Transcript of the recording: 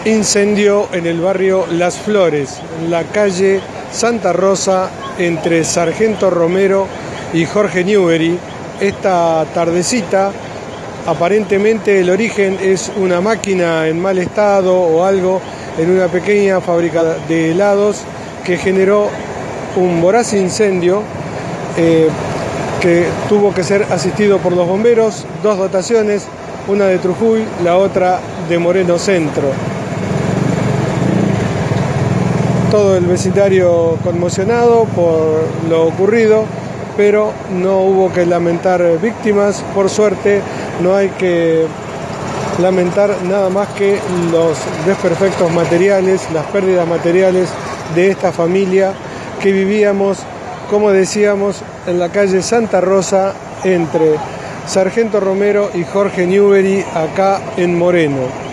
Incendio en el barrio Las Flores, en la calle Santa Rosa, entre Sargento Romero y Jorge Newbery. Esta tardecita, aparentemente el origen es una máquina en mal estado o algo en una pequeña fábrica de helados que generó un voraz incendio que tuvo que ser asistido por los bomberos, 2 dotaciones, una de Trujuy, la otra de Moreno Centro. Todo el vecindario conmocionado por lo ocurrido, pero no hubo que lamentar víctimas. Por suerte, no hay que lamentar nada más que los desperfectos materiales, las pérdidas materiales de esta familia que vivíamos, como decíamos, en la calle Santa Rosa, entre Sargento Romero y Jorge Newbery, acá en Moreno.